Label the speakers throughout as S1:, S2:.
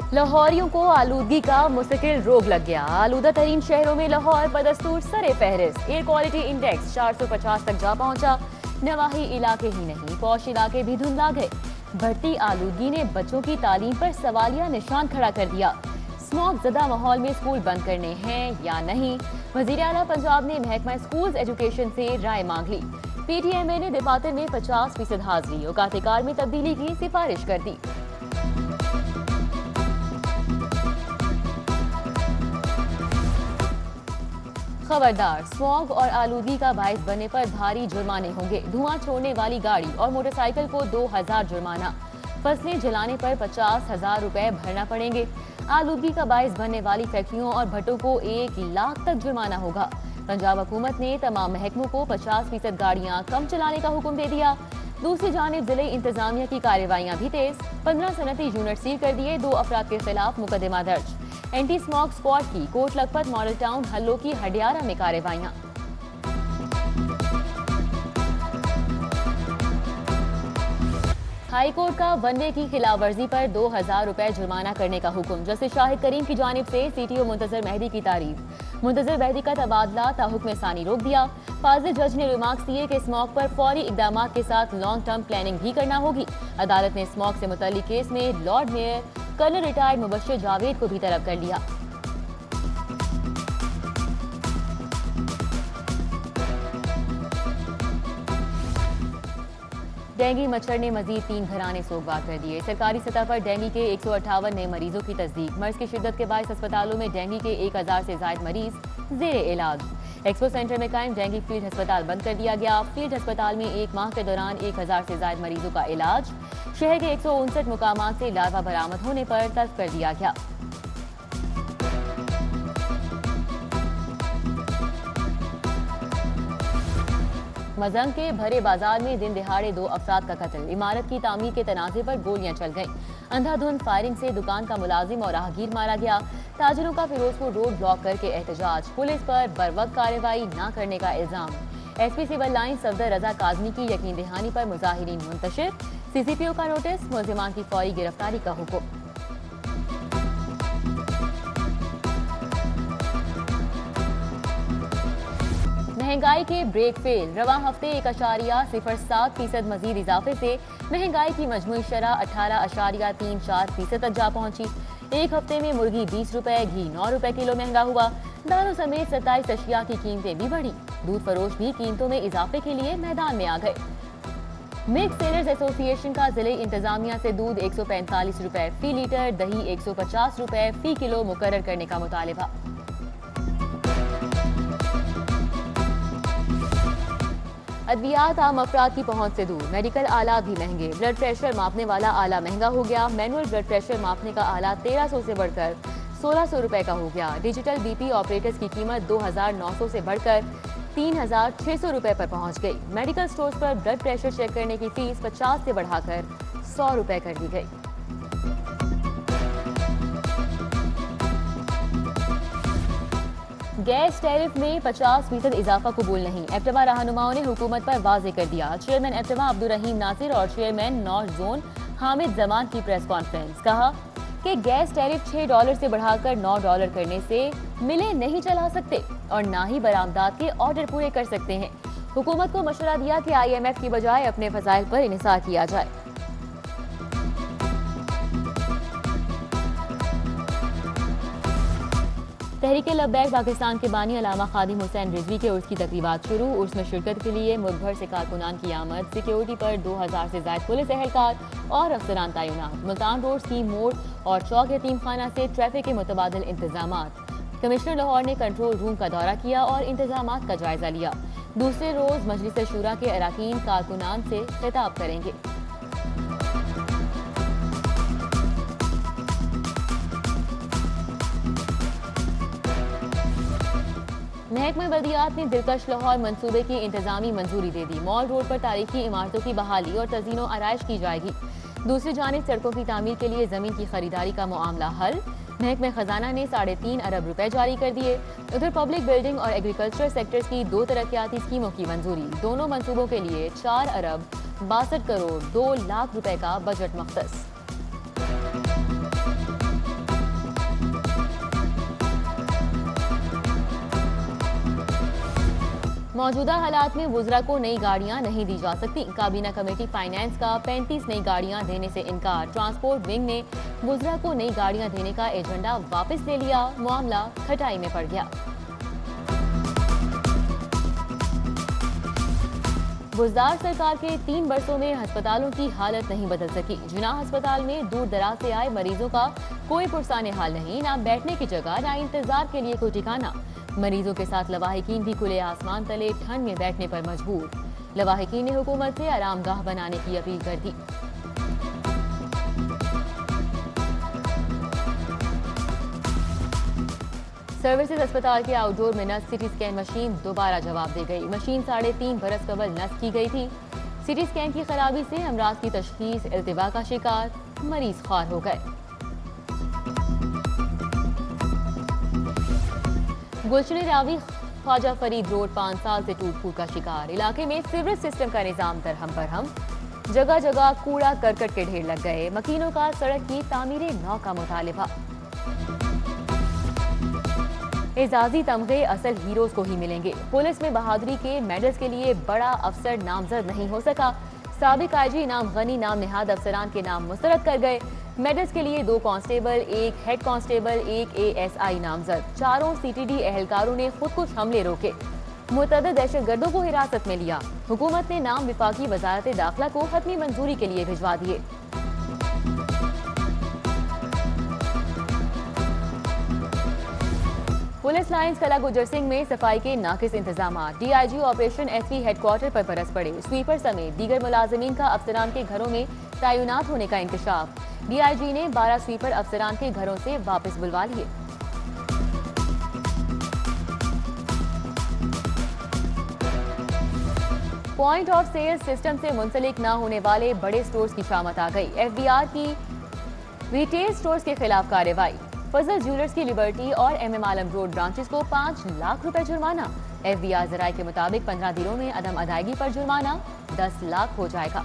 S1: लाहौरियों को आलूदगी का मुस्तकिल रोग लग गया। आलूदा तरीन शहरों में लाहौर बदस्तूर सरे फहरिस्त। एयर क्वालिटी इंडेक्स 450 तक जा पहुंचा। नवाही इलाके ही नहीं, पौश इलाके भी धुंधला गए। बढ़ती आलूदगी ने बच्चों की तालीम पर सवालिया निशान खड़ा कर दिया। स्मॉग ज़दा माहौल में स्कूल बंद करने हैं या नहीं, वज़ीर आला पंजाब ने महकमा स्कूल्स एजुकेशन से राय मांग ली। PTMA ने दफातर में 50% हाजिरी औकात-ए-कार में तब्दीली की सिफारिश कर दी। खबरदार, स्मॉग और आलूदगी का बायस बनने पर भारी जुर्माने होंगे। धुआं छोड़ने वाली गाड़ी और मोटरसाइकिल को 2000 जुर्माना, फसलें जलाने पर 50,000 रुपए भरना पड़ेंगे। आलूदगी का बायस बनने वाली फैक्ट्रियों और भट्टों को 1 लाख तक जुर्माना होगा। पंजाब हुकूमत ने तमाम महकमों को 50% गाड़ियां कम चलाने का हुक्म दे दिया। दूसरी जानिब जिले इंतजामिया की कार्रवाइयां भी तेज। 15 सनती यूनिट सील कर दिए, 2 अफराद के खिलाफ मुकदमा दर्ज। एंटी स्मॉग स्क्वाड की कोट लखपत मॉडल टाउन हल्लो की हडियारा में कार्रवाइयां। हाई कोर्ट का वन वे की खिलाफ वर्जी पर 2000 रुपए जुर्माना करने का हुक्म। जस्टिस शाहिद करीम की जानिब से CTO मुंतजर मेहदी की तारीफ। मुंतजर मेहदी का तबादला ताहुक्म सानी रोक दिया। फाजिल जज ने रिमार्क्स दिए कि स्मॉग पर फौरी इकदाम के साथ लॉन्ग टर्म प्लानिंग भी करना होगी। अदालत ने स्मॉग से मुतल्लिक केस में lord mayor colonel retired Mubashir Javed को भी तलब कर लिया। डेंगू मच्छर ने मजीद 3 घराने सोगवार कर दिए। सरकारी सतह पर डेंगू के 158 नए मरीजों की तस्दीक। मर्ज की शिद्दत के बायस अस्पतालों में डेंगू के 1000 से ज्यादा मरीज जेरे इलाज। एक्सपो सेंटर में कायम डेंगू फील्ड अस्पताल बंद कर दिया गया। फील्ड अस्पताल में 1 माह के दौरान 1000 से ज्यादा मरीजों का इलाज। शहर के 159 मुकामात से लार्वा बरामद होने पर तल्फ कर दिया गया। मजंग के भरे बाजार में दिन दिहाड़े 2 अफराद का कत्ल। इमारत की तामीर के तनाजे पर गोलियां चल गईं। अंधाधुंध फायरिंग से दुकान का मुलाजिम और राहगीर मारा गया। ताजिरों का फिरोजपुर रोड ब्लॉक करके एहतजाज। पुलिस पर बरवक्त कार्रवाई न करने का इल्जाम। SP civil line Safdar Raza Kazmi की यकीन दहानी पर मुजाहिरीन मुंतशिर। CCPO का नोटिस, मुलजिमान की फौरी गिरफ्तारी का हुक्म। महंगाई के ब्रेक फेल। रवा हफ्ते 1.07% मजीद इजाफे से महंगाई की मजमूई शरह 18.34% तक जा पहुंची। एक हफ्ते में मुर्गी 20 रुपए, घी 9 रुपए किलो महंगा हुआ। दालों समेत 27 अशिया की कीमतें भी बढ़ी। दूध फरोश भी कीमतों में इजाफे के लिए मैदान में आ गए। मिल्क सेलर्स एसोसिएशन का जिले इंतजामिया से दूध 145 रुपए फी लीटर, दही 150 रुपए फी किलो मुकर्रर करने का मुतालिबा। अद्वियात आम अफराद की पहुंच से दूर। मेडिकल आला भी महंगे। ब्लड प्रेशर मापने वाला आला महंगा हो गया। मैनुअल ब्लड प्रेशर मापने का आला 1300 से बढ़कर 1600 रुपए का हो गया। डिजिटल BP ऑपरेटर्स की कीमत 2900 से बढ़कर 3600 रुपए पर पहुंच गई। मेडिकल स्टोर्स पर ब्लड प्रेशर चेक करने की फीस 50 से बढ़ाकर 100 रुपए कर दी गई। गैस टैरिफ में 50% इजाफा कबूल नहीं। एप्टमा रहनुमाओं ने हुकूमत पर वाजे कर दिया। चेयरमैन एप्टमा अब्दुल रहीम नासिर और chairman north zone Hamid Zaman की प्रेस कॉन्फ्रेंस। कहा कि गैस टैरिफ $6 से बढ़ाकर $9 करने से मिलें नहीं चला सकते और ना ही बरामदात के ऑर्डर पूरे कर सकते हैं। हुकूमत को मशवरा दिया कि IMF की बजाय अपने फजाइल पर इन्हिसार किया जाए। तहरीक लब्बैक पाकिस्तान के बानी अल्लामा खादिम हुसैन रिजवी के उर्स की तकरीबात शुरू। उर्स में शिरकत के लिए मुल्क भर से कारकुनान की आमद। सिक्योरिटी पर 2000 से ज्यादा पुलिस एहलकार और अफसरान तैनात। मुल्तान रोड की मोड़ और चौक यतीम खाना से ट्रैफिक के मुतबादिल इंतजामात। कमिश्नर लाहौर ने कंट्रोल रूम का दौरा किया और इंतजामात का जायजा लिया। दूसरे रोज मजलिस शूरा के अरकान कारकुनान से खिताब करेंगे। महकमा बल्दियात ने दिलकश लाहौर मंसूबे की इंतजामी मंजूरी दे दी। मॉल रोड पर तारीखी इमारतों की बहाली और तज़ीनो आराइश की जाएगी। दूसरी जानिब सड़कों की तामीर के लिए जमीन की खरीदारी का मामला हल। महकमे खजाना ने 3.5 अरब रुपए जारी कर दिए। उधर पब्लिक बिल्डिंग और एग्रीकल्चर सेक्टर्स की 2 तरक्याती स्कीमों की मंजूरी। दोनों मंसूबों के लिए 4 अरब 62 करोड़ 2 लाख रुपए का बजट मख्तस। मौजूदा हालात में वुज़रा को नई गाड़ियां नहीं दी जा सकती। काबीना कमेटी फाइनेंस का 35 नई गाड़ियां देने से इनकार। ट्रांसपोर्ट विंग ने वुज़रा को नई गाड़ियां देने का एजेंडा वापस ले लिया। मामला खटाई में पड़ गया। बुज़दार सरकार के 3 बरसों में अस्पतालों की हालत नहीं बदल सकी। जिनाह अस्पताल में दूर दराज से आए मरीजों का कोई पुरसाने हाल नहीं, ना बैठने की जगह, ना इंतजार के लिए कोई ठिकाना। मरीजों के साथ लवाहिकीन भी खुले आसमान तले ठंड में बैठने पर मजबूर। लवाहिकीन ने हुकूमत से आरामगाह बनाने की अपील कर दी। सर्विसेज अस्पताल के आउटडोर में नस सिटी स्कैन मशीन दोबारा जवाब दे गई। मशीन 3.5 बरस कबल नस्ब की गई थी। सिटी स्कैन की खराबी से अमराज की तशखीस, इल्तिबा का शिकार, मरीज ख्वार हो गए। गुलशन रावी ख्वाजा फरीद रोड 5 साल से टूट फूट का शिकार। इलाके में सीवरेज सिस्टम का निजाम दरहम बरहम। जगह जगह कूड़ा करकट के ढेर लग गए। मकीनों का सड़क की तामीर नौ का मुतालिबा। एजाजी तमगे असल हीरोज को ही मिलेंगे। पुलिस में बहादुरी के मेडल्स के लिए बड़ा अफसर नामजद नहीं हो सका। साबिक आईजी इनाम गनी नाम नेहाद अफसरान के नाम मुस्तरद कर गए। मेडल्स के लिए 2 कांस्टेबल, 1 हेड कांस्टेबल, 1 ASI नामजद। 4 CTD एहलकारों ने खुदकुश हमले रोके। मुतअद्दिद दहशतगर्दों को हिरासत में लिया। हुकूमत ने नाम विफाकी वजारत दाखिला को हतमी मंजूरी के लिए भिजवा दिए। पुलिस लाइन्स कला गुजर सिंह में सफाई के नाकिस इंतजाम। DIG ऑपरेशन SV हेडक्वार्टर पर बरस पड़े। स्वीपर समेत दीगर मुलाजमीन का अफसरान के घरों में तैनात होने का इंकशाफ। DIG ने 12 स्वीपर अफसरान के घरों से वापस बुलवा लिए। पॉइंट ऑफ सेल सिस्टम से मुंसलिक न होने वाले बड़े स्टोर्स की शामत आ गई। FBR की रिटेल स्टोर्स के खिलाफ कार्रवाई। फजल ज्वेलर्स की लिबर्टी और MM आलम रोड ब्रांचेस को 5 लाख रुपए जुर्माना। FBR जराये के मुताबिक 15 दिनों में अदम अदायगी पर जुर्माना 10 लाख हो जाएगा।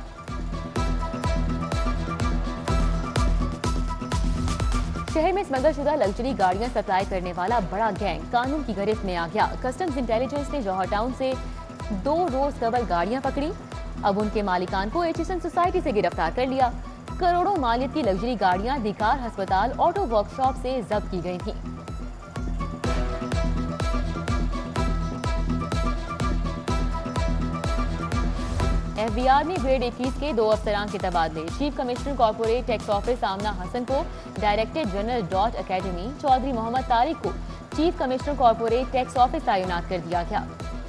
S1: शहर में स्मगलशुदा लग्जरी गाड़ियां सप्लाई करने वाला बड़ा गैंग कानून की गिरफ्त में आ गया। कस्टम्स इंटेलिजेंस ने जौहर टाउन से 2 रोज कबल गाड़ियां पकड़ी। अब उनके मालिकान को एचिसन सोसाइटी से गिरफ्तार कर लिया। करोड़ों मालियत की लग्जरी गाड़ियां दिकार अस्पताल ऑटो वर्कशॉप से जब्त की गई थीं। FBR ने ग्रेड 21 के 2 अफसरान के तबादले। Chief commissioner corporate tax office Amna Hasan को director general DOT academy, Chaudhry Mohammad Tariq को chief commissioner corporate tax office तैनात कर दिया गया।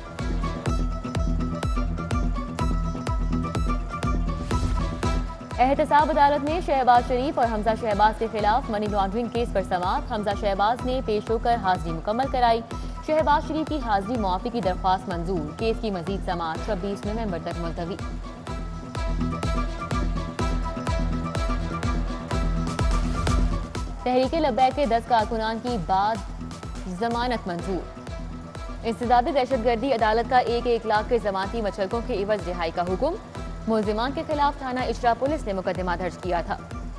S1: एहतसाब अदालत में शहबाज शरीफ और हमजा शहबाज के खिलाफ मनी लॉन्ड्रिंग केस पर समाअत। हमजा शहबाज ने पेश होकर हाजिरी मुकम्मल कराई। शहबाज शरीफ की हाजिरी मुआफी की दरख्वास्त मंजूर। केस की मजीद समाअत 26 नवंबर तक मुलतवी। तहरीक लब्बैक के 10 कारकुनान की बाद जमानत मंजूर। इंसदादी दहशतगर्दी अदालत का 1 लाख के जमानती मचलकों के इवज रिहाई का हुक्म। मुलजिमान के खिलाफ थाना इशरा पुलिस ने मुकदमा दर्ज किया था।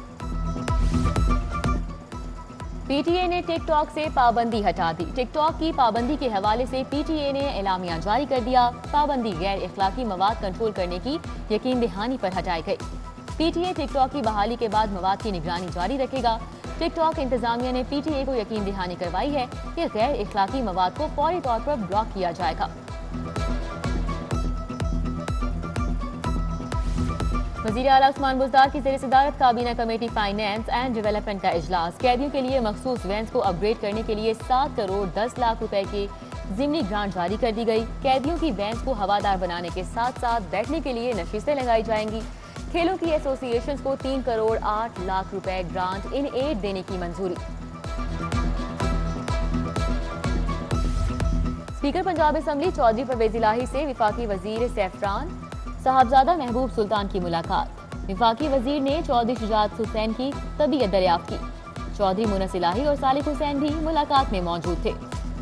S1: PTA ने टिकटॉक से पाबंदी हटा दी। टिकटॉक की पाबंदी के हवाले से PTA ने एलामिया जारी कर दिया। पाबंदी गैर इखलाकी मवाद कंट्रोल करने की यकीन दहानी पर हटाई गई। PTA टिकटॉक की बहाली के बाद मवाद की निगरानी जारी रखेगा। टिकटॉक इंतजामिया ने PTA को यकीन दहानी करवाई है कि गैर इखलाकी मवाद को फौरी तौर पर ब्लॉक किया जाएगा। वज़ीर आला उस्मान बुज़दार की ज़ेर सदारत काबीना कमेटी फाइनेंस एंड डेवलपमेंट का इजलास। कैदियों के लिए मखसूस वैन्स को अपग्रेड करने के लिए 7 करोड़ 10 लाख रुपए की ज़िमनी ग्रांट जारी कर दी गई। कैदियों की वैन्स को हवादार बनाने के साथ साथ बैठने के लिए नशीसें लगाई जाएंगी। खेलों की एसोसिएशंस को 3 करोड़ 8 लाख रुपए ग्रांट इन एड देने की मंजूरी। स्पीकर पंजाब असेंबली चौधरी परवेज इलाही से विफाकी वजीर सैफरान साहबजादा महबूब सुल्तान की मुलाकात। विफाकी वजीर ने चौधरी शुजात हुसैन की तबीयत दरियाफ्त की। चौधरी मुनस इलाही और सालिक हुसैन भी मुलाकात में मौजूद थे।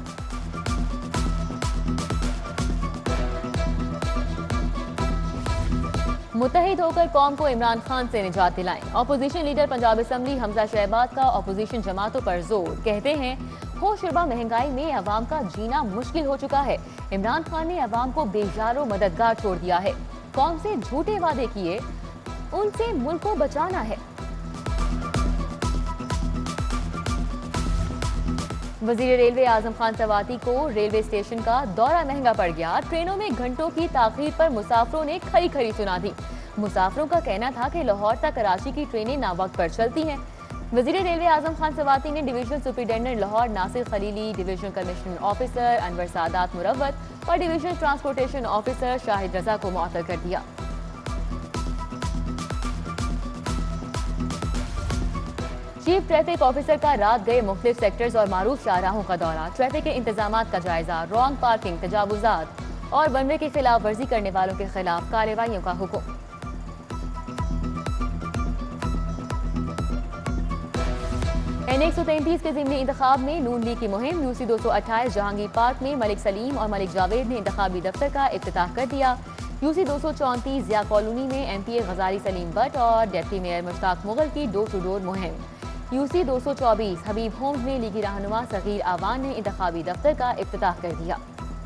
S1: मुत्तहिद होकर कौम को इमरान खान से निजात दिलाएं। Opposition leader Punjab assembly Hamza Shahbaz का अपोजिशन जमातों पर जोर। कहते हैं होशरुबा महंगाई में अवाम का जीना मुश्किल हो चुका है। इमरान खान ने अवाम को बेजारो मददगार छोड़ दिया है। कौन से झूठे वादे किए, उनसे मुल्क को बचाना है। वजीर रेलवे आजम खान सवाती को रेलवे स्टेशन का दौरा महंगा पड़ गया। ट्रेनों में घंटों की ताखीर पर मुसाफिरों ने खरी खरी सुना दी। मुसाफिरों का कहना था कि लाहौर तक कराची की ट्रेनें नावक्त पर चलती हैं। वजीर रेलवे आजम खान सवाती ने divisional superintendent Lahore Nasir Khalili, divisional commissioner officer Anwar Sadat Marwat और divisional transportation officer Shahid Raza को मुअत्तल कर दिया। चीफ ट्रैफिक ऑफिसर का रात गए मुख्तलिफ सेक्टर्स और मारूफ शाहराहों का दौरा, ट्रैफिक के इंतजामात का जायजा, रॉन्ग पार्किंग, तजावुजात और वनवे की खिलाफ वर्जी करने वालों के खिलाफ कार्रवाइयों का हुक्म। N133 के ज़िमनी इंतखाब में नून लीग की मुहिम, यूसी 228 जहांगीर पार्क में मलिक सलीम और मलिक जावेद ने इंतखाबी दफ्तर का इफ्तिताह कर दिया। यूसी 234 जिया कॉलोनी में MPA गजारी सलीम भट्ट और डिप्टी मेयर मुश्ताक मुगल की डोर टू डोर मुहिम। यूसी 224 हबीब होम्स में लीगी रहनुमा सगीर आवान ने इंतखाबी दफ्तर का इफ्तिताह कर दिया।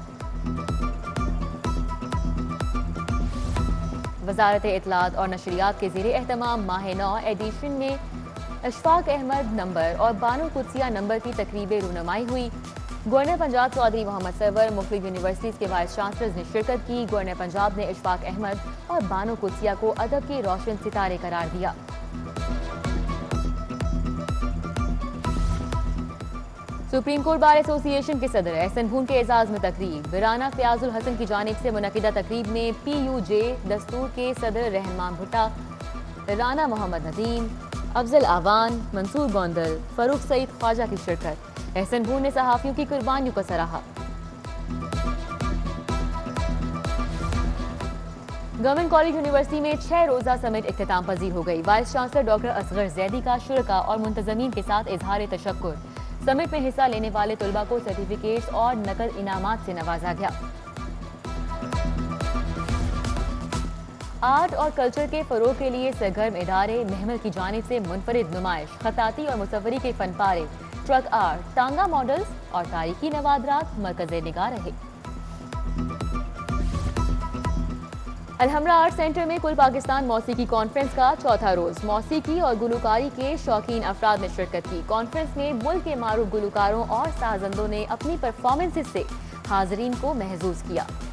S1: वजारत इत्तलात और नशरियात के ज़ेरे एहतमाम माह नौ एडिशन में अशफाक अहमद नंबर और बानो कुदसिया नंबर की तकरीब रूनुमाई हुई। गवर्नर पंजाब चौधरी मोहम्मद सरवर, मुख्तलिफ यूनिवर्सिटीज़ के वाइस चांसलर्स ने शिरकत की। गवर्नर पंजाब ने अशफाक अहमद और बानो कुदसिया को अदब के रोशन सितारे करार दिया। सुप्रीम कोर्ट बार एसोसिएशन के सदर एहसन भून के एजाज में तकरीब, राना फयाजुल हसन की जानिब से मुनक्किदा तकरीब में PUJ दस्तूर के सदर रहमान भुट्टा, राना मोहम्मद नदीम, अफजल आवान, मंसूर गोंदल, फरूख सईद ख्वाजा की शिरकत। एहसन भून ने सहाफियों की कुर्बानियों को सराहा। गवर्नमेंट कॉलेज यूनिवर्सिटी में 6 रोजा समिट इख्तिताम पजीर हो गई। Vice chancellor doctor Asghar Zaidi का शुरका और मुंतजमीन के साथ इजहार तशक्कुर। समिट में हिस्सा लेने वाले तुलबा को सर्टिफिकेट्स और नकद इनामात से नवाजा गया। आर्ट और कल्चर के फरोग के लिए सरगर्म इदारे महमल की जानिब से मुनफरिद नुमाइश, खताती और मुसव्वरी के फनपारे, ट्रक आर्ट, टांगा मॉडल्स और तारीखी नवादरात मरकज़े निगाह रहे। अलहमरा आर्ट सेंटर में कुल पाकिस्तान मौसीकी कॉन्फ्रेंस का चौथा रोज मौसीकी और गुलकारी के शौकीन अफराद ने शिरकत की। कॉन्फ्रेंस में मुल्क के मारूफ गुलकारों और साजंदों ने अपनी परफॉर्मेंसेस से हाजरीन को महजूज किया।